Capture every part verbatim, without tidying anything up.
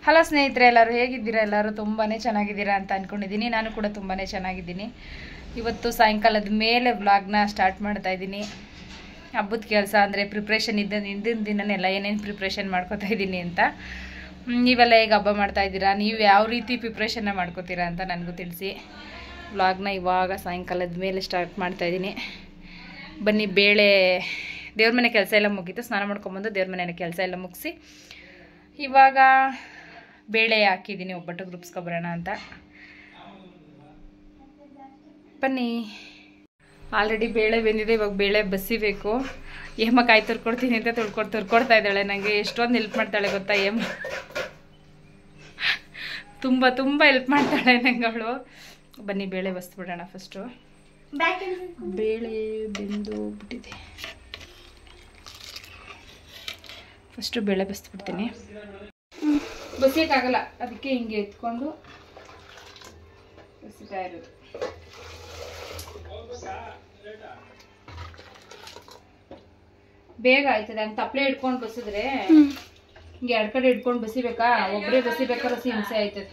Hello ಸ್ನೇಹಿತರೆ, ಎಲ್ಲರೂ ಹೇಗಿದ್ದೀರಾ? ಎಲ್ಲರೂ ತುಂಬಾ ಚೆನ್ನಾಗಿದ್ದೀರಾ ಅಂತ ಅಂದ್ಕೊಂಡಿದ್ದೀನಿ. ನಾನು ಕೂಡ ತುಂಬಾ ಚೆನ್ನಾಗಿದ್ದೀನಿ. ಇವತ್ತು ಸಾಯಂಕಾಲದ ಮೇಲೆ ವ್ಲಾಗ್ನ ಸ್ಟಾರ್ಟ್ ಮಾಡ್ತಾ ಇದ್ದೀನಿ. ಹಬ್ಬದ ಕೆಲಸ ಅಂದರೆ ಪ್ರಿಪ್ರೇಷನ್ ಇದ್ದ ಹಿಂದಿನ ದಿನನೆಲ್ಲ ಏನೇನು ಪ್ರಿಪ್ರೇಷನ್ ಮಾಡ್ಕೋತಾ ಇದ್ದೀನಿ ಅಂತ. ನೀವೆಲ್ಲ ಹೇಗೆ ಹಬ್ಬ ಮಾಡ್ತಾ ಇದ್ದೀರಾ? ನೀವು ಯಾವ ರೀತಿ ಪ್ರಿಪ್ರೇಷನ್ನ ಮಾಡ್ಕೋತೀರಾ ಅಂತ ನನಗೂ ತಿಳಿಸಿ. ವ್ಲಾಗ್ನ ಇವಾಗ ಸಾಯಂಕಾಲದ ಮೇಲೆ ಸ್ಟಾರ್ಟ್ ಮಾಡ್ತಾ ಇದ್ದೀನಿ. ಬನ್ನಿ, ಬೇಳೆ ದೇವ್ರ ಮನೆ ಕೆಲಸ ಎಲ್ಲ ಮುಗೀತು. ಸ್ನಾನ ಮಾಡ್ಕೊಂಬಂದು ದೇವ್ರ ಮನೆ ಕೆಲಸ ಎಲ್ಲ ಮುಗಿಸಿ ಇವಾಗ ಬೇಳೆ ಹಾಕಿದ್ದೀನಿ, ಒಬ್ಬಟ್ಟು ರುಬ್ಸ್ಕೊಬರೋಣ ಅಂತ. ಬನ್ನಿ. ಆಲ್ರೆಡಿ ಬೇಳೆ ಬೆಂದಿದೆ, ಇವಾಗ ಬೇಳೆ ಬಸಿಬೇಕು. ಏಮ ಕಾಯಿ ತುರ್ಕೊಡ್ತೀನಿ ಅಂತ ತುಳ್ಕೊಡ್ ತುರ್ಕೊಡ್ತಾ ಇದ್ದಾಳೆ. ನನಗೆ ಎಷ್ಟೊಂದು ಹೆಲ್ಪ್ ಮಾಡ್ತಾಳೆ ಗೊತ್ತಾ ಏಮ. ತುಂಬ ತುಂಬ ಹೆಲ್ಪ್ ಮಾಡ್ತಾಳೆ ನಂಗೆ ಅವಳು. ಬನ್ನಿ ಬೇಳೆ ಬಸ್ಬಿಡೋಣ ಫಸ್ಟು. ಬೇಳೆ ಬೆಂದು ಬಿಟ್ಟಿದೆ. ಫಸ್ಟು ಬೇಳೆ ಬಸ್ಬಿಡ್ತೀನಿ. ಬಸಿಯೋಕ್ಕಾಗಲ್ಲ, ಅದಕ್ಕೆ ಹಿಂಗೆ ಎತ್ಕೊಂಡು ಬಸಿತಾ ಇರೋದು. ಬೇಗ ಆಯ್ತದೆ. ಹಂಗೆ ತಪ್ಪಲೆ ಹಿಡ್ಕೊಂಡು ಬಸಿದ್ರೆ ಹಿಂಗೆ ಎರಡು ಕಡೆ ಹಿಡ್ಕೊಂಡು ಬಸಿಬೇಕಾ? ಒಬ್ಬರೇ ಬಸಿಬೇಕಾದ್ರೆ ಹಿಂಸೆ ಆಯ್ತದೆ.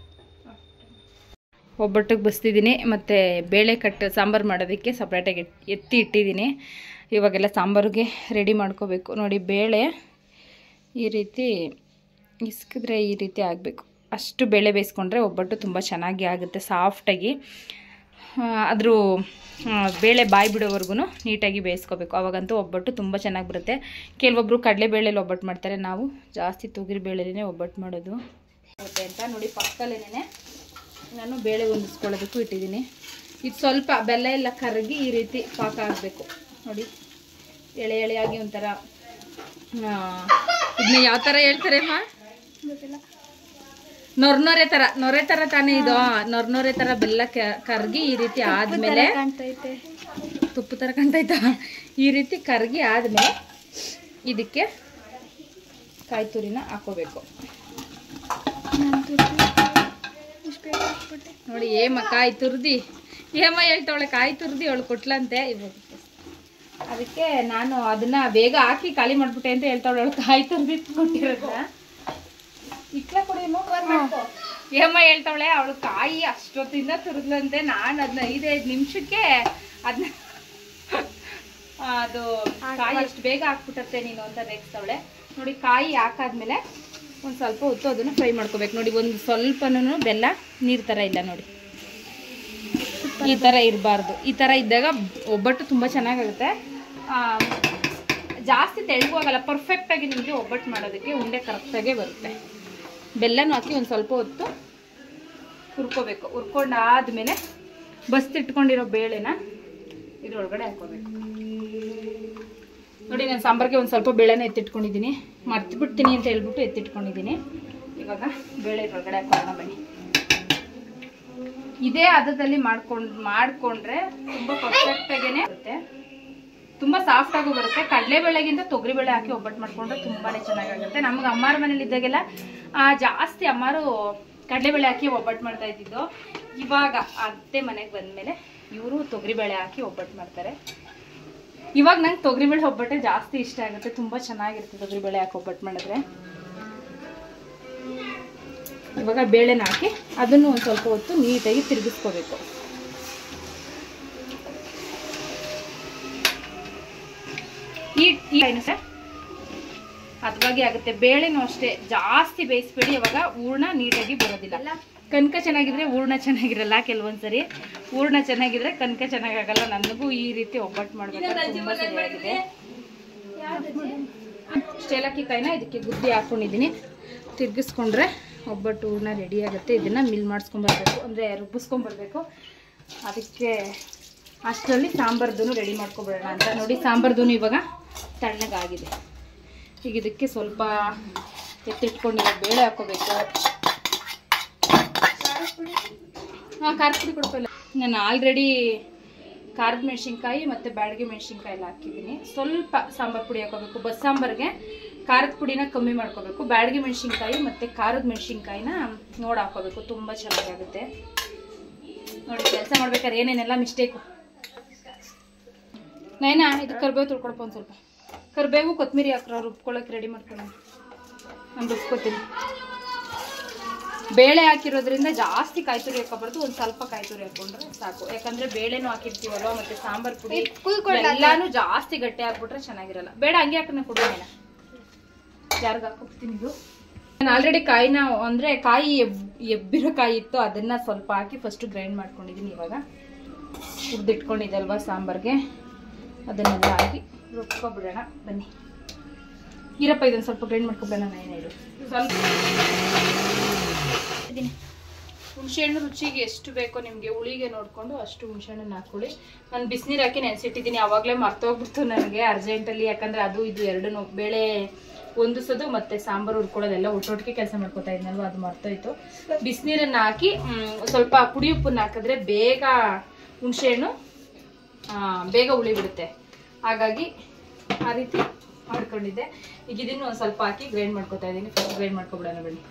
ಒಬ್ಬಟ್ಟಿಗೆ ಬಸ್ತಿದ್ದೀನಿ. ಮತ್ತು ಬೇಳೆ ಕಟ್ಟು ಸಾಂಬಾರು ಮಾಡೋದಕ್ಕೆ ಸಪ್ರೇಟಾಗಿ ಎತ್ತಿ ಇಟ್ಟಿದ್ದೀನಿ. ಇವಾಗೆಲ್ಲ ಸಾಂಬಾರಿಗೆ ರೆಡಿ ಮಾಡ್ಕೋಬೇಕು. ನೋಡಿ, ಬೇಳೆ ಈ ರೀತಿ ಇಸ್ಕಿದ್ರೆ ಈ ರೀತಿ ಆಗಬೇಕು. ಅಷ್ಟು ಬೇಳೆ ಬೇಯಿಸ್ಕೊಂಡ್ರೆ ಒಬ್ಬಟ್ಟು ತುಂಬ ಚೆನ್ನಾಗಿ ಆಗುತ್ತೆ, ಸಾಫ್ಟಾಗಿ. ಅದ್ರ ಬೇಳೆ ಬಾಯಿ ಬಿಡೋವರೆಗೂ ನೀಟಾಗಿ ಬೇಯಿಸ್ಕೋಬೇಕು. ಅವಾಗಂತೂ ಒಬ್ಬಟ್ಟು ತುಂಬ ಚೆನ್ನಾಗಿ ಬರುತ್ತೆ. ಕೆಲವೊಬ್ಬರು ಕಡಲೆಬೇಳೆಲಿ ಒಬ್ಬಟ್ಟು ಮಾಡ್ತಾರೆ. ನಾವು ಜಾಸ್ತಿ ತೊಗರಿ ಬೇಳೆನೇ ಒಬ್ಬಟ್ಟು ಮಾಡೋದು ಬರುತ್ತೆ ಅಂತ. ನೋಡಿ, ಪಕ್ಕದಲ್ಲೇನೆ ನಾನು ಬೇಳೆ ಹೊಂದಿಸ್ಕೊಳ್ಳೋದಕ್ಕೂ ಇಟ್ಟಿದ್ದೀನಿ. ಇದು ಸ್ವಲ್ಪ ಬೆಲ್ಲ ಎಲ್ಲ ಕರಗಿ ಈ ರೀತಿ ಪಾಕ ಆಗಬೇಕು. ನೋಡಿ, ಎಳೆ ಎಳೆಯಾಗಿ ಒಂಥರ ಇದನ್ನ ಯಾವ ಥರ ಹೇಳ್ತಾರೆ ಅಮ್ಮ? ಗೊತ್ತಿಲ್ಲ. ನೊರ್ನೊರೆ ಥರ, ನೊರೆ ಥರ ತಾನೇ ಇದು. ನೊರ್ನೊರೆ ಥರ ಬೆಲ್ಲ ಕರ್ಗಿ ಈ ರೀತಿ ಆದಮೇಲೆ ತುಪ್ಪ ಥರ ಕಾಣ್ತೈತಾ? ಈ ರೀತಿ ಕರ್ಗಿ ಆದಮೇಲೆ ಇದಕ್ಕೆ ಕಾಯಿ ತುರಿನ ಹಾಕೋಬೇಕು. ನೋಡಿ, ಏಮ ಕಾಯಿ ತುರ್ದಿ ಏಮ ಹೇಳ್ತಾವಳೆ, ಕಾಯಿ ತುರ್ದಿ ಅವಳು ಕೊಟ್ಲಂತೆ. ಇವಾಗ ಅದಕ್ಕೆ ನಾನು ಅದನ್ನ ಬೇಗ ಹಾಕಿ ಖಾಲಿ ಮಾಡ್ಬಿಟ್ಟೆ ಅಂತ ಹೇಳ್ತಾವಳೆ. ಅವಳು ಕಾಯಿ ತುರ್ದಿ ಕೊಟ್ಟಿರೋದ ಇಟ್ಲ ಕೊಡಿ. ಏಮ ಹೇಳ್ತಾವಳೆ, ಅವಳು ಕಾಯಿ ಅಷ್ಟೊತ್ತಿಂದ ತುರಿದ್ಲಂತೆ. ನಾನು ಅದನ್ನ ಐದೈದು ನಿಮಿಷಕ್ಕೆ ಅದನ್ನ ಅದು ಕಾಯಿ ಅಷ್ಟು ಬೇಗ ಹಾಕ್ಬಿಟ್ಟತ್ತೆ ನೀನು ಅಂತ ರೇಗಿಸ್ತಾವಳೆ. ನೋಡಿ, ಕಾಯಿ ಹಾಕಾದ್ಮೇಲೆ ಒಂದು ಸ್ವಲ್ಪ ಹೊತ್ತು ಅದನ್ನು ಫ್ರೈ ಮಾಡ್ಕೋಬೇಕು. ನೋಡಿ, ಒಂದು ಸ್ವಲ್ಪನೂ ಬೆಲ್ಲ ನೀರು ಥರ ಇಲ್ಲ. ನೋಡಿ, ಈ ಥರ ಇರಬಾರ್ದು. ಈ ಥರ ಇದ್ದಾಗ ಒಬ್ಬಟ್ಟು ತುಂಬ ಚೆನ್ನಾಗಾಗುತ್ತೆ. ಜಾಸ್ತಿ ತೆಳ್ಳಗೂ ಆಗಲ್ಲ, ಪರ್ಫೆಕ್ಟಾಗಿ ನಿಮಗೆ ಒಬ್ಬಟ್ಟು ಮಾಡೋದಕ್ಕೆ ಉಂಡೆ ಕರೆಕ್ಟಾಗೇ ಬರುತ್ತೆ. ಬೆಲ್ಲನೂ ಹಾಕಿ ಒಂದು ಸ್ವಲ್ಪ ಹೊತ್ತು ಹುರ್ಕೋಬೇಕು. ಹುರ್ಕೊಂಡು ಆದಮೇಲೆ ಬಸ್ತಿಟ್ಕೊಂಡಿರೋ ಬೇಳೆನ ಇದ್ರೊಳಗಡೆ ಹಾಕೋಬೇಕು. ನೋಡಿ, ನಾನು ಸಾಂಬಾರಿಗೆ ಒಂದು ಸ್ವಲ್ಪ ಬೇಳೆನ ಎತ್ತಿಟ್ಕೊಂಡಿದ್ದೀನಿ. ಮರ್ತು ಬಿಡ್ತೀನಿ ಅಂತ ಹೇಳ್ಬಿಟ್ಟು ಎತ್ತಿಟ್ಕೊಂಡಿದ್ದೀನಿ. ಇವಾಗ ಬೇಳೆ ಇದ್ರೊಳಗಡೆ ಹಾಕೋಣ ಬನ್ನಿ. ಇದೇ ಹದದಲ್ಲಿ ಮಾಡ್ಕೊಂಡು ಮಾಡಿಕೊಂಡ್ರೆ ತುಂಬ ಪರ್ಫೆಕ್ಟಾಗೇ ಬರುತ್ತೆ, ತುಂಬ ಸಾಫ್ಟಾಗೂ ಬರುತ್ತೆ. ಕಡಲೆಬೇಳೆಗಿಂತ ತೊಗರಿಬೇಳೆ ಹಾಕಿ ಒಬ್ಬಟ್ಟು ಮಾಡಿಕೊಂಡ್ರೆ ತುಂಬಾ ಚೆನ್ನಾಗಾಗುತ್ತೆ. ನಮ್ಗೆ ಅಮ್ಮಾರ ಮನೇಲಿ ಇದ್ದಾಗೆಲ್ಲ ಜಾಸ್ತಿ ಅಮ್ಮಾರು ಕಡಲೆಬೇಳೆ ಹಾಕಿ ಒಬ್ಬಟ್ಟು ಮಾಡ್ತಾ ಇದ್ದಿದ್ದು. ಇವಾಗ ಅತ್ತೆ ಮನೆಗೆ ಬಂದಮೇಲೆ ಇವರು ತೊಗರಿಬೇಳೆ ಹಾಕಿ ಒಬ್ಬಟ್ಟು ಮಾಡ್ತಾರೆ. ಇವಾಗ ನಂಗೆ ತೊಗರಿಬೇಳೆ ಒಬ್ಬಟ್ಟೆ ಜಾಸ್ತಿ ಇಷ್ಟ ಆಗುತ್ತೆ, ತುಂಬ ಚೆನ್ನಾಗಿರುತ್ತೆ ತೊಗರಿಬೇಳೆ ಹಾಕಿ ಒಬ್ಬಟ್ಟು ಮಾಡಿದ್ರೆ. ಇವಾಗ ಬೇಳೆನ ಹಾಕಿ ಅದನ್ನು ಒಂದು ಸ್ವಲ್ಪ ಹೊತ್ತು ನೀಟಾಗಿ ತಿರುಗಿಸ್ಕೋಬೇಕು. ಈ ಏನು ಸರ್ ಹದವಾಗಿ ಆಗುತ್ತೆ. ಬೇಳೆನೂ ಅಷ್ಟೇ ಜಾಸ್ತಿ ಬೇಯಿಸ್ಬೇಡಿ, ಇವಾಗ ಹೂರ್ಣ ನೀಟಾಗಿ ಬರೋದಿಲ್ಲ. ಕನಕ ಚೆನ್ನಾಗಿದ್ರೆ ಹೂರ್ಣ ಚೆನ್ನಾಗಿರಲ್ಲ. ಕೆಲವೊಂದ್ಸರಿ ಹೂರ್ಣ ಚೆನ್ನಾಗಿದ್ರೆ ಕನಕ ಚೆನ್ನಾಗಾಗಲ್ಲ. ನನಗೂ ಈ ರೀತಿ ಒಬ್ಬಟ್ಟು ಮಾಡ್ಬೇಕಾದ್ರೆ ತುಂಬ ಚೆನ್ನಾಗಿದೆ. ಏಲಕ್ಕಿ ಕಾಯಿನ ಇದಕ್ಕೆ ಗುದ್ದಿ ಹಾಕ್ಕೊಂಡಿದ್ದೀನಿ. ತಿರ್ಗಿಸ್ಕೊಂಡ್ರೆ ಒಬ್ಬಟ್ಟು ಹೂರ್ಣ ರೆಡಿ ಆಗುತ್ತೆ. ಇದನ್ನು ಮಿಲ್ ಮಾಡಿಸ್ಕೊಂಬರ್ಬೇಕು, ಅಂದರೆ ರುಬ್ಬಿಸ್ಕೊಂಬರ್ಬೇಕು. ಅದಕ್ಕೆ ಅಷ್ಟರಲ್ಲಿ ಸಾಂಬಾರ್ದು ರೆಡಿ ಮಾಡ್ಕೊಬಿಡೋಣ ಅಂತ. ನೋಡಿ, ಸಾಂಬಾರ್ದು ಇವಾಗ ತಣ್ಣಗಾಗಿದೆ. ಈಗ ಇದಕ್ಕೆ ಸ್ವಲ್ಪ ಎತ್ತಿಟ್ಕೊಂಡಿರೋ ಬೇಳೆ ಹಾಕೋಬೇಕು. ಹಾಂ, ಖಾರದ ಪುಡಿ ಕೊಡ್ತಿಲ್ಲ. ನಾನು ಆಲ್ರೆಡಿ ಖಾರದ ಮೆಣಸಿನ್ಕಾಯಿ ಮತ್ತು ಬ್ಯಾಡಗೆ ಮೆಣಸಿನ್ಕಾಯಿ ಎಲ್ಲ ಹಾಕಿದ್ದೀನಿ. ಸ್ವಲ್ಪ ಸಾಂಬಾರು ಪುಡಿ ಹಾಕೋಬೇಕು. ಬಸ್ ಸಾಂಬಾರಿಗೆ ಖಾರದ ಪುಡಿನ ಕಮ್ಮಿ ಮಾಡ್ಕೋಬೇಕು. ಬ್ಯಾಡಗೆ ಮೆಣಸಿನ್ಕಾಯಿ ಮತ್ತು ಖಾರದ ಮೆಣಸಿನ್ಕಾಯಿನ ನೋಡಿ ಹಾಕೋಬೇಕು, ತುಂಬ ಚೆನ್ನಾಗಾಗುತ್ತೆ. ನೋಡಿ, ಕೆಲಸ ಮಾಡ್ಬೇಕಾದ್ರೆ ಏನೇನೆಲ್ಲ ಮಿಸ್ಟೇಕು. ನೈನಾ, ಇದು ಕರಿಬೇವು ತುಳ್ಕೊಳಪ್ಪ. ಒಂದು ಸ್ವಲ್ಪ ಕರಿಬೇವು ಕೊತ್ತಂಬರಿ ಹಾಕ್ರ ರುಬ್ಕೊಳ್ಳೋಕೆ ರೆಡಿ ಮಾಡ್ಕೊಳ್ಳೋಣ. ನಾನು ರುಬ್ಕೋತೀನಿ. ಬೇಳೆ ಹಾಕಿರೋದ್ರಿಂದ ಜಾಸ್ತಿ ಕಾಯಿ ತುರಿ ಹಾಕೋಬಾರ್ದು, ಒಂದು ಸ್ವಲ್ಪ ಕಾಯಿ ತುರಿ ಹಾಕೊಂಡ್ರೆ ಸಾಕು. ಯಾಕಂದ್ರೆ ಬೇಳೆನೂ ಹಾಕಿರ್ತೀವಲ್ವ, ಮತ್ತೆ ಸಾಂಬಾರ್ ಪುಡಿ ಎಲ್ಲಾನು ಜಾಸ್ತಿ ಗಟ್ಟಿ ಹಾಕ್ಬಿಟ್ರೆ ಚೆನ್ನಾಗಿರಲ್ಲ. ಬೇಡ ಹಂಗೆ ಹಾಕೋಣ ಕೊಡೋಣ, ಯಾರಿಗ ಹಾಕೋಗ್ತೀನಿ. ಇದು ನಾನು ಆಲ್ರೆಡಿ ಕಾಯಿನ ಅಂದ್ರೆ ಕಾಯಿ ಎಬ್ ಎಬ್ಬಿರೋ ಕಾಯಿ ಇತ್ತು, ಅದನ್ನ ಸ್ವಲ್ಪ ಹಾಕಿ ಫಸ್ಟ್ ಗ್ರೈಂಡ್ ಮಾಡ್ಕೊಂಡಿದ್ದೀನಿ. ಇವಾಗ ಹುರಿದಿಟ್ಕೊಂಡಿದೆ ಅಲ್ವಾ ಸಾಂಬಾರ್ಗೆ, ಅದನ್ನೆಲ್ಲ ಹಾಕಿ ರುಬ್ಕೊಬಿಡೋಣ ಬನ್ನಿ. ಇರಪ್ಪ ಇದನ್ನು ಸ್ವಲ್ಪ ಗ್ರೈಂಡ್ ಮಾಡ್ಕೊಬಿಡೋಣ. ಏನೇಳು ಸ್ವಲ್ಪ ಹುಣಸೆಹಣ್ಣು ರುಚಿಗೆ ಎಷ್ಟು ಬೇಕೋ ನಿಮಗೆ ಹುಳಿಗೆ ನೋಡಿಕೊಂಡು ಅಷ್ಟು ಹುಣಸೆಹಣ್ಣನ್ನು ಹಾಕೊಳ್ಳಿ. ನಾನು ಬಿಸಿನೀರು ಹಾಕಿ ನೆನೆಸಿಟ್ಟಿದ್ದೀನಿ, ಆವಾಗಲೇ ಮರ್ತೋಗ್ಬಿಡ್ತು ನನಗೆ ಅರ್ಜೆಂಟಲ್ಲಿ. ಯಾಕಂದರೆ ಅದು ಇದು ಎರಡೂ ಬೇಳೆ ಹೊಂದಿಸೋದು ಮತ್ತು ಸಾಂಬಾರು ಹುರ್ಕೊಳ್ಳೋದೆಲ್ಲ ಒಟ್ಟೊಟ್ಟಿಗೆ ಕೆಲಸ ಮಾಡ್ಕೊತಾ ಇದ್ನಲ್ವ, ಅದು ಮರ್ತೋಯ್ತು. ಬಿಸಿನೀರನ್ನು ಹಾಕಿ ಸ್ವಲ್ಪ ಪುಡಿ ಉಪ್ಪನ್ನು ಹಾಕಿದ್ರೆ ಬೇಗ ಹುಣಸೆಹಣ್ಣು ಬೇಗ ಹುಳಿ ಬಿಡುತ್ತೆ. ಹಾಗಾಗಿ ಆ ರೀತಿ ಮಾಡ್ಕೊಂಡಿದ್ದೆ. ಈಗ ಇದನ್ನು ಒಂದು ಸ್ವಲ್ಪ ಹಾಕಿ ಗ್ರೈಂಡ್ ಮಾಡ್ಕೊತಾ ಇದ್ದೀನಿ. ಫಸ್ಟ್ ಗ್ರೈಂಡ್ ಮಾಡ್ಕೊಬಿಡೋಣ ಬನ್ನಿ.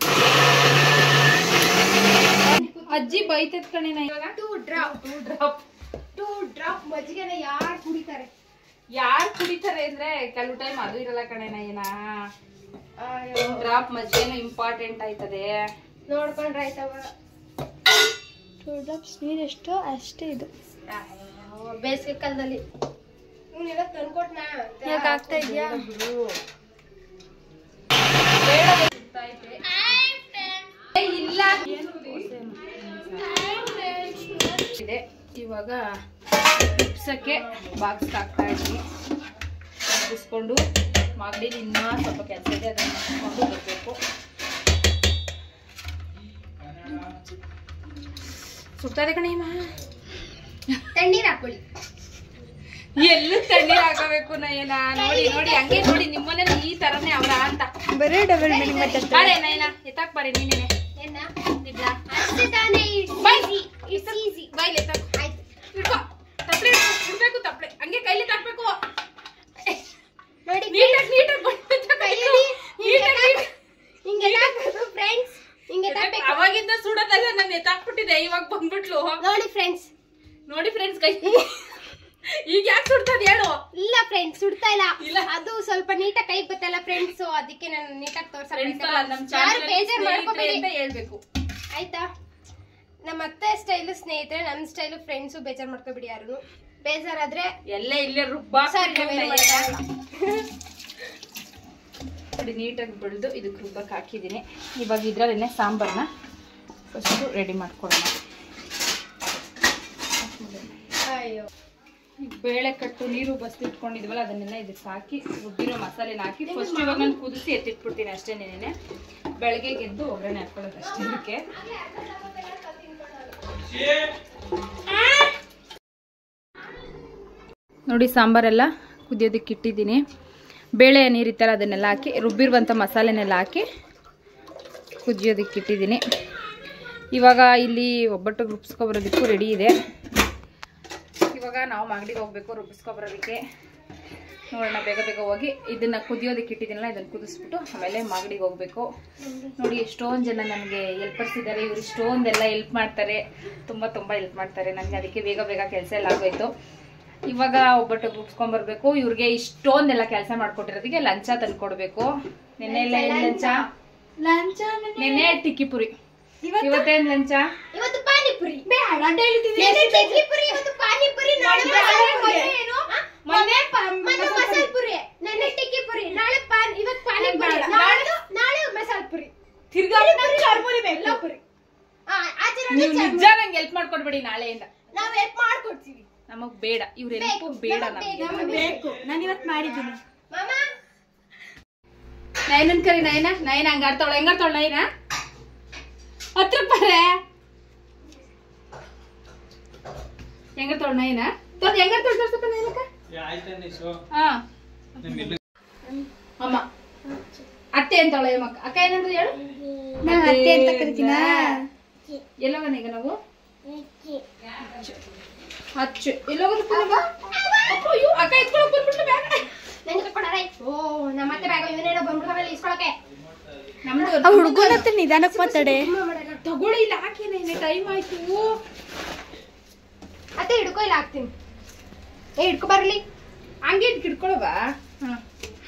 ಅಜ್ಜಿ ಬೈತದ ಕಣೆ ನಾ ಇವಾಗ. Two drop two drop two drop ಮಜ್ಜಿಗೆನ ಯಾರು ಕುಡಿತಾರೆ ಯಾರು ಕುಡಿತಾರೆ ಅಂದ್ರೆ ಕೆಲವು ಟೈಮ್ ಅದು ಇರಲ್ಲ ಕಣೆ ನೈನಾ. ಡ್ರಾಪ್ ಮಜ್ಜಿಗೆನೂ ಇಂಪಾರ್ಟೆಂಟ್ ಆಯ್ತದೆ, ನೋಡ್ಕೊಂಡ್ರೆ ಆಯ್ತವ. ಟೂ ಡ್ರಾಪ್ಸ್ ನೀರು ಎಷ್ಟೋ ಅಷ್ಟೇ ಇದು ಬೇಸಿಗೆ ಕಾಲದಲ್ಲಿ. ನೀನೆಲ್ಲ ತಂದ್ಕೊಟ್ನಾ ಆಗ್ತಾ ಇದೆಯಾ? ಇಲ್ಲ ಇದೆ. ಇವಾಗ ಉಪ್ಸಕ್ಕೆ ಬಾಕ್ಸ್ ಹಾಕ್ತಾ ಇದ್ದೀನಿ. ಉಪ್ಪಿಸ್ಕೊಂಡು ಮಾಗಡಿ ಇನ್ನೂ ಸ್ವಲ್ಪ ಕೆಲಸ ಇದೆ, ಅದನ್ನು ಮಾಡಿಕೊಂಡು ಬರಬೇಕು. ಸುಡ್ತದೆ ಕಣೆ ಮಾ. ತಣ್ಣೀರು ಹಾಕೊಳ್ಳಿ. ಎಲ್ಲೂ ತಣ್ಣೀರ್ ಹಾಕಬೇಕು ನಯನ. ನೋಡಿ ನೋಡಿ ಹಂಗೆ ನೋಡಿ ನಿಮ್ಮನೇಲಿ ಈ ತರನೇ ಅವರ ಅಂತ ಬರೀ ಡಬಲ್ ಮೀನಿಂಗ್ ಮತ್ತೆ ಬಾಳೆ ನಯನ ಎತ್ತಾಕ್ ಬಾರಿ ನೀನೇನೆ ಏನ ಇಡ್ಲ ಅಷ್ಟೇ ತಾನೇ. ಈಜಿ ಇಟ್ಸ್ ಈಜಿ ಬೈಲ್ ಎತ್ತಾಕ್. ಆಯ್ತು ಇಡ್ಕೋ. ತಪ್ಪಲೆ ಇಡಬೇಕು, ತಪ್ಪಲೆ ಹಂಗೆ ಕೈಲಿ ತಾಕ್ಬೇಕು. ನೋಡಿ ನೀಟಾಗಿ ನೀಟಾಗಿ ಬಡ್ಬೇಕು ಕೈಯಲ್ಲಿ ನೀಟಾಗಿ ಹಿಂಗೆ ತಾಕ್ಬೇಕು ಫ್ರೆಂಡ್ಸ್. ಹಿಂಗೆ ತಾಕ್ಬೇಕು. ಅವಾಗಿಂದ ಸುಡೋದಲ್ಲ, ನಾನು ಎತ್ತಾಕ್ಬಿಟ್ಟಿದೆ, ಇವಾಗ ಬಂದ್ಬಿಟ್ಲು. ನೋಡಿ ಫ್ರೆಂಡ್ಸ್, ನೋಡಿ ಫ್ರೆಂಡ್ಸ್ ಕೈ ಈಗ ಯಾಕೆ ಸುಡ್ತದ ಹೇಳು? ಇಲ್ಲ ಫ್ರೆಂಡ್ಸ್ ಸುಡ್ತಾ ಇಲ್ಲ, ಅದು ಸ್ವಲ್ಪ ನೀಟಾಗಿ ಕೈ ಬತ್ತಲ್ಲ ಫ್ರೆಂಡ್ಸ್, ಅದಕ್ಕೆ ನಾನು ನೀಟಾಗಿ ತೋರ್ಸಲ್ಲ. ಬೇಜಾರ್ ಮಾಡ್ಕೋಬೇಡಿ ಅಂತ ಹೇಳ್ಬೇಕು ಆಯ್ತಾ? ನಮ್ಮ ಅತ್ತೆ ಸ್ಟೈಲು ಸ್ನೇಹಿತರೆ, ನನ್ನ ಸ್ಟೈಲು ಫ್ರೆಂಡ್ಸು ಬೇಜಾರ್ ಮಾಡ್ಕೋಬಿಡಿ. ಯಾರು ಬೇಜಾರಾದ್ರೆ ಎಲ್ಲ ಇಲ್ಲೇ ರುಬ್ಬಾ ನೋಡಿ. ನೀಟಾಗಿ ಬೆಳೆದು ಇದಕ್ಕೆ ರುಬ್ಬಕ್ಕೆ ಹಾಕಿದ್ದೀನಿ. ಇವಾಗ ಇದ್ರಲ್ಲೇನೆ ಸಾಂಬಾರನ್ನ ಫಸ್ಟು ರೆಡಿ ಮಾಡ್ಕೊಳ್ಳೋಣ. ಅಯ್ಯೋ ಬೇಳೆ ಕಟ್ಟು ನೀರು ಬಸ್ತಿ ಇಟ್ಕೊಂಡಿದ್ವಲ್ಲ ಅದನ್ನೆಲ್ಲ ಇದಕ್ಕೆ ಹಾಕಿ ರುಬ್ಬಿರೋ ಮಸಾಲೆನ ಹಾಕಿ ಫಸ್ಟ್ ಇವಾಗ ನಾನು ಕುದಿಸಿ ಎತ್ತಿಟ್ಬಿಡ್ತೀನಿ ಅಷ್ಟೇ. ನೆನೆ ಬೆಳಗ್ಗೆ ಗೆದ್ದು ಒಗ್ಗರಣೆ ಹಾಕೊಳ್ಳೋದು ಅಷ್ಟೇ. ಇದಕ್ಕೆ ನೋಡಿ ಸಾಂಬಾರೆಲ್ಲ ಕುದಿಯೋದಕ್ಕೆ ಇಟ್ಟಿದ್ದೀನಿ. ಬೇಳೆ ನೀರಿತ್ತಲ್ಲ ಅದನ್ನೆಲ್ಲ ಹಾಕಿ ರುಬ್ಬಿರುವಂಥ ಮಸಾಲೆನೆಲ್ಲ ಹಾಕಿ ಕುದಿಯೋದಕ್ಕೆ ಇಟ್ಟಿದ್ದೀನಿ. ಇವಾಗ ಇಲ್ಲಿ ಒಬ್ಬಟ್ಟು ರುಬ್ಸ್ಕೊಬರೋದಕ್ಕೂ ರೆಡಿ ಇದೆ. ಇವಾಗ ನಾವು ಮಾಗಡಿಗೆ ಹೋಗ್ಬೇಕು ರುಬ್ಬಿಸ್ಕೊಬರೋದಕ್ಕೆ. ನೋಡೋಣ ಬೇಗ ಬೇಗ ಹೋಗಿ ಇದನ್ನ ಕುದಿಯೋದಕ್ಕೆ ಇಟ್ಟಿದ್ದೀನಲ್ಲ ಇದನ್ನು ಕುದಿಸ್ಬಿಟ್ಟು ಆಮೇಲೆ ಮಾಗಡಿಗೆ ಹೋಗ್ಬೇಕು. ನೋಡಿ ಎಷ್ಟೊಂದು ಜನ ನನಗೆ ಹೆಲ್ಪರ್ಸ್ ಇದ್ದಾರೆ, ಇವರು ಇಷ್ಟೊಂದೆಲ್ಲ ಹೆಲ್ಪ್ ಮಾಡ್ತಾರೆ, ತುಂಬ ತುಂಬ ಹೆಲ್ಪ್ ಮಾಡ್ತಾರೆ ನನಗೆ. ಅದಕ್ಕೆ ಬೇಗ ಬೇಗ ಕೆಲಸ ಎಲ್ಲ ಆಗೋಯ್ತು. ಇವಾಗ ಒಬ್ಬಟ್ಟು ರುಬ್ಸ್ಕೊಂಬರ್ಬೇಕು. ಇವ್ರಿಗೆ ಇಷ್ಟೊಂದೆಲ್ಲ ಕೆಲಸ ಮಾಡ್ಕೊಟ್ಟಿರೋದಕ್ಕೆ ಲಂಚ ತಂದ್ಕೊಡ್ಬೇಕು. ನೆನ್ನೆ ಎಲ್ಲ ಏನು ಲಂಚ? ಲಂಚ ನೆನ್ನೆ ಟಿಕ್ಕಿ ಪುರಿ, ಇವತ್ತೇನ್ ಲಂಚ? ಇವತ್ತು ಪಾನಿಪುರಿ. ನಿಜ ನಂಗೆ ಹೆಲ್ಪ್ ಮಾಡ್ಕೊಡ್ಬೇಡಿ, ನಾಳೆಯಿಂದ ನಾವ್ ಹೆಲ್ಪ್ ಮಾಡ್ಕೊಡ್ತೀವಿ. ನಮಗ್ ಬೇಡ ಇವ್ರ ಹೆಲ್ಪ್ ಬೇಡ, ನಮ್ಗೆ ಬೇಕು. ನಾನು ಇವತ್ತು ಮಾಡಿದ್ದೀನಿ. ನಯನನ್ ಕರಿ. ನಯನ ನಯನ ಹಂಗಾಡ್ತಾವಳ ಹೆಂಗಾಡ್ತಾವಳ ನಯನ ಹತ್ರ ಬರ್ರೆ ಹೆಂಗಾಡ್ತಾವಳ ನಯನ ತೋರ್ ಹೆಂಗಾಡ್ತಾವಳ ತೋರ್ಸಪ್ಪ ನಯನಕ್ಕ. ಹಾ ಅಮ್ಮ ಅತ್ತೆ ಅಂತವಳ ಮಕ್ಕ. ಅಕ್ಕ ಏನಂದ್ರೆ ಹೇಳು? ಅತ್ತೆ ಅಂತ ಕರಿತೀನ. ಎಲ್ಲವನ ಈಗ ನಾವು ಹಚ್ಚು ಎಲ್ಲೋಗೋದು ಅಕ್ಕ ಎತ್ಕೊಳಕ್ ಬಂದ್ಬಿಟ್ಲು ಬ್ಯಾಗ ನನಗೆ ಕೊಡಾರ. ಓ ನಮ್ಮತ್ತೆ ಬ್ಯಾಗ ಇವನೇನೋ ಬಂದ್ಬಿಡ್ತಾರಲ್ಲ ಇಸ್ಕೊಳಕ್ಕೆ. ನಮ್ದು ಹುಡುಗನ ಹತ್ರ ನಿಧಾನಕ್ಕೆ ಮಾತಾಡೆ. ತಗೊಳ್ಳಿ ಇಲ್ಲ ಹಾಕೇನೆ, ಟೈಮ್ ಆಯ್ತು. ಅತ್ತೆ ಹಿಡ್ಕೊ, ಇಲ್ಲ ಹಾಕ್ತೀನಿ. ಏ ಹಿಡ್ಕೊ ಬರ್ಲಿ. ಹಂಗೆ ಹಿಡ್ಕೊಳವ.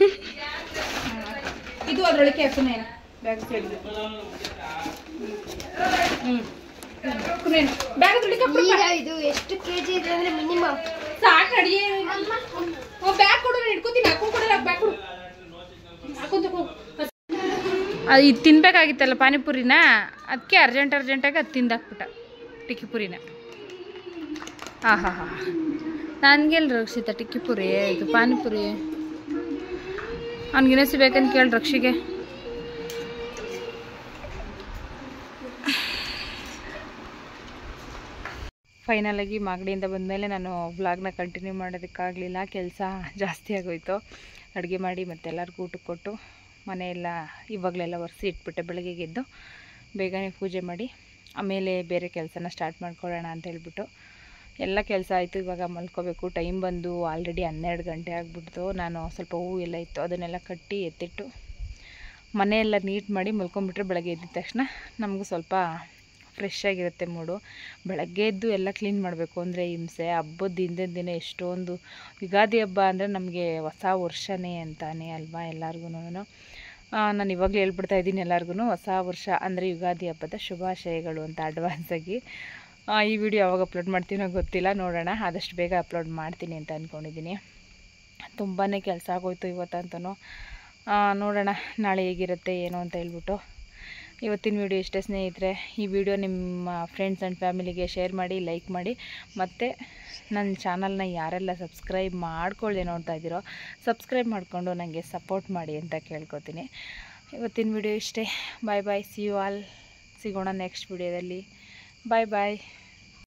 ಇದು ಅದ್ರೊಳಗೆ ಹಾಕೋಣ ಬ್ಯಾಗ್ ಸೈಡ್. ಬ್ಯಾಗ್ ಇದು ಎಷ್ಟು ಕೆಜಿ ಇದೆ ಅಂದ್ರೆ ಮಿನಿಮಮ್ ಸಾಕು ಅಡಿಗೆ ಬ್ಯಾಗ್ ಕೊಡು ನಾನು ಇಟ್ಕೋತೀನಿ ಹಾಕೊಂಡು ಕೊಡಲ್ಲ ಬ್ಯಾಗ್ ಕೊಡು ಹಾಕೊಂತ ಅದು ಇದು ತಿನ್ಬೇಕಾಗಿತ್ತಲ್ಲ ಪಾನಿಪುರಿನ ಅದಕ್ಕೆ ಅರ್ಜೆಂಟ್ ಅರ್ಜೆಂಟಾಗಿ ಅದು ತಿಂದಾಕ್ಬಿಟ್ಟ ಟಿಕ್ಕಿ ಪುರಿನ ಹಾಂ ಹಾಂ ಹಾಂ ನನಗೆಲ್ಲ ರಕ್ಷಿತ ಟಿಕ್ಕಿ ಪುರಿ ಇದು ಪಾನಿಪುರಿ ಅವ್ನಿಗೆ ಇನ್ನೊಸಿ ಬೇಕಂತ ಕೇಳಿ ರಕ್ಷಿಗೆ ಫೈನಲಾಗಿ ಮಾಗಡಿಯಿಂದ ಬಂದಮೇಲೆ ನಾನು ವ್ಲಾಗ್ನ ಕಂಟಿನ್ಯೂ ಮಾಡೋದಕ್ಕಾಗಲಿಲ್ಲ, ಕೆಲಸ ಜಾಸ್ತಿ ಆಗೋಯ್ತು. ಅಡುಗೆ ಮಾಡಿ ಮತ್ತು ಎಲ್ಲರಿಗೂ ಊಟಕ್ಕೆ ಕೊಟ್ಟು ಮನೆಯೆಲ್ಲ ಇವಾಗಲೆಲ್ಲ ಒರೆಸಿ ಇಟ್ಬಿಟ್ಟೆ. ಬೆಳಗ್ಗೆ ಎದ್ದು ಬೇಗನೆ ಪೂಜೆ ಮಾಡಿ ಆಮೇಲೆ ಬೇರೆ ಕೆಲಸನ ಸ್ಟಾರ್ಟ್ ಮಾಡ್ಕೊಳ್ಳೋಣ ಅಂತ ಹೇಳ್ಬಿಟ್ಟು ಎಲ್ಲ ಕೆಲಸ ಆಯಿತು. ಇವಾಗ ಮಲ್ಕೋಬೇಕು. ಟೈಮ್ ಬಂದು ಆಲ್ರೆಡಿ ಹನ್ನೆರಡು ಗಂಟೆ ಆಗಿಬಿಡ್ತು. ನಾನು ಸ್ವಲ್ಪ ಹೂವು ಎಲ್ಲ ಇತ್ತು ಅದನ್ನೆಲ್ಲ ಕಟ್ಟಿ ಎತ್ತಿಟ್ಟು ಮನೆಯೆಲ್ಲ ನೀಟ್ ಮಾಡಿ ಮಲ್ಕೊಂಡ್ಬಿಟ್ರೆ ಬೆಳಗ್ಗೆ ಎದ್ದ ತಕ್ಷಣ ನಮಗೂ ಸ್ವಲ್ಪ ಫ್ರೆಶ್ ಆಗಿರುತ್ತೆ ಮೂಡು. ಬೆಳಗ್ಗೆ ಎದ್ದು ಎಲ್ಲ ಕ್ಲೀನ್ ಮಾಡಬೇಕು ಅಂದರೆ ಹಿಂಸೆ. ಹಬ್ಬದ ಹಿಂದಿನ ದಿನ ಎಷ್ಟೊಂದು ಯುಗಾದಿ ಹಬ್ಬ ಅಂದರೆ ನಮಗೆ ಹೊಸ ವರ್ಷನೇ ಅಂತಾನೆ ಅಲ್ವಾ ಎಲ್ಲರಿಗೂ. ನಾನು ಇವಾಗಲೇ ಹೇಳ್ಬಿಡ್ತಾ ಇದ್ದೀನಿ ಎಲ್ಲರಿಗೂ, ಹೊಸ ವರ್ಷ ಅಂದರೆ ಯುಗಾದಿ ಹಬ್ಬದ ಶುಭಾಶಯಗಳು ಅಂತ ಅಡ್ವಾನ್ಸಾಗಿ. ಈ ವಿಡಿಯೋ ಯಾವಾಗ ಅಪ್ಲೋಡ್ ಮಾಡ್ತೀನೋ ಗೊತ್ತಿಲ್ಲ, ನೋಡೋಣ. ಆದಷ್ಟು ಬೇಗ ಅಪ್ಲೋಡ್ ಮಾಡ್ತೀನಿ ಅಂತ ಅಂದ್ಕೊಂಡಿದ್ದೀನಿ. ತುಂಬಾ ಕೆಲಸ ಆಗೋಯ್ತು ಇವತ್ತಂತೂ. ನೋಡೋಣ ನಾಳೆ ಹೇಗಿರುತ್ತೆ ಏನು ಅಂತ ಹೇಳ್ಬಿಟ್ಟು. ಇವತ್ತಿನ ವಿಡಿಯೋ ಇಷ್ಟೇ ಸ್ನೇಹಿತರೆ. ಈ ವಿಡಿಯೋ ನಿಮ್ಮ ಫ್ರೆಂಡ್ಸ್ ಆ್ಯಂಡ್ ಫ್ಯಾಮಿಲಿಗೆ ಶೇರ್ ಮಾಡಿ, ಲೈಕ್ ಮಾಡಿ, ಮತ್ತು ನನ್ನ ಚಾನಲ್ನ ಯಾರೆಲ್ಲ ಸಬ್ಸ್ಕ್ರೈಬ್ ಮಾಡ್ಕೊಳ್ಳದೆ ನೋಡ್ತಾ ಇದ್ದೀರೋ ಸಬ್ಸ್ಕ್ರೈಬ್ ಮಾಡಿಕೊಂಡು ನನಗೆ ಸಪೋರ್ಟ್ ಮಾಡಿ ಅಂತ ಕೇಳ್ಕೊತೀನಿ. ಇವತ್ತಿನ ವಿಡಿಯೋ ಇಷ್ಟೇ. Bye bye, see you all. ಸಿಗೋಣ ನೆಕ್ಸ್ಟ್ ವಿಡಿಯೋದಲ್ಲಿ. ಬಾಯ್ ಬಾಯ್.